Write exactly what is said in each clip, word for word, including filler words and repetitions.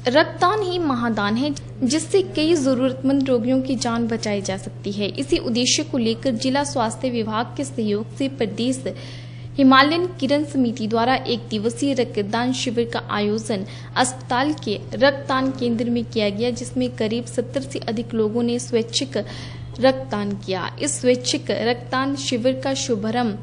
रक्तदान ही महादान है, जिससे कई जरूरतमंद रोगियों की जान बचाई जा सकती है। इसी उद्देश्य को लेकर जिला स्वास्थ्य विभाग के सहयोग से प्रदेश हिमालयन किरण समिति द्वारा एक दिवसीय रक्तदान शिविर का आयोजन अस्पताल के रक्तदान केंद्र में किया गया, जिसमें करीब सत्तर से अधिक लोगों ने स्वैच्छिक रक्तदान किया। इस स्वैच्छिक रक्तदान शिविर का शुभारंभ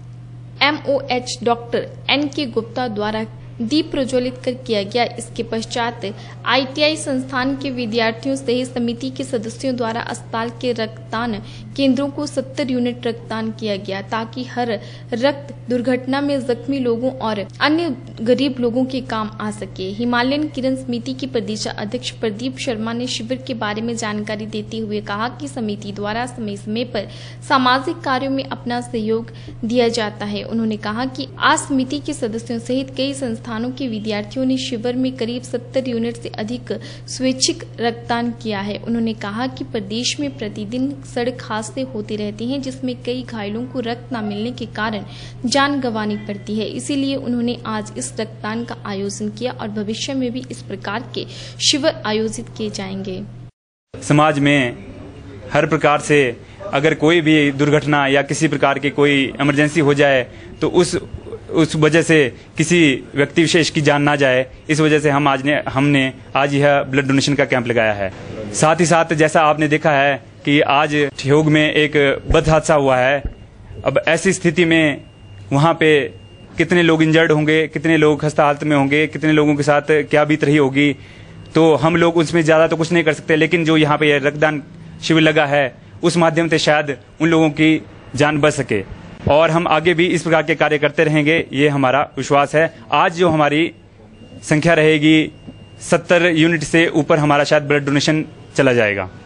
M O H doctor N K Gupta द्वारा दीप प्रज्वलित कर किया गया। इसके पश्चात आई टी आई संस्थान के विद्यार्थियों सहित समिति के सदस्यों द्वारा अस्पताल के रक्तदान केंद्रों को सत्तर यूनिट रक्तदान किया गया, ताकि हर रक्त दुर्घटना में जख्मी लोगों और अन्य गरीब लोगों के काम आ सके। हिमालयन किरण समिति के प्रदेश अध्यक्ष प्रदीप शर्मा ने शिविर के बारे में जानकारी देते हुए कहा कि समिति द्वारा समय समय पर सामाजिक कार्यों में अपना सहयोग दिया जाता है। उन्होंने कहा कि आज समिति के सदस्यों सहित कई संस्थानों के विद्यार्थियों ने शिविर में करीब सत्तर यूनिट से अधिक स्वैच्छिक रक्तदान किया है। उन्होंने कहा कि प्रदेश में प्रतिदिन सड़क हादसे होते रहते हैं, जिसमें कई घायलों को रक्त न मिलने के कारण जान गंवानी पड़ती है। इसीलिए उन्होंने आज इस रक्तदान का आयोजन किया और भविष्य में भी इस प्रकार के शिविर आयोजित किए जाएंगे। समाज में हर प्रकार से अगर कोई भी दुर्घटना या किसी प्रकार की कोई इमरजेंसी हो जाए तो उस उस वजह से किसी व्यक्ति विशेष की जान ना जाए, इस वजह से हम आज ने हमने आज यह ब्लड डोनेशन का कैंप लगाया है। साथ ही साथ जैसा आपने देखा है कि आज ठियोग में एक बद हादसा हुआ है। अब ऐसी स्थिति में वहाँ पे कितने लोग इंजर्ड होंगे, कितने लोग खस्ता हालत में होंगे, कितने लोगों के साथ क्या बीत रही होगी, तो हम लोग उसमें ज़्यादा तो कुछ नहीं कर सकते। लेकिन जो यहाँ पे रक्तदान शिविर लगा है उस माध्यम से शायद उन लोगों की जान बच सके, और हम आगे भी इस प्रकार के कार्य करते रहेंगे, ये हमारा विश्वास है। आज जो हमारी संख्या रहेगी सत्तर यूनिट से ऊपर हमारा शायद ब्लड डोनेशन चला जाएगा।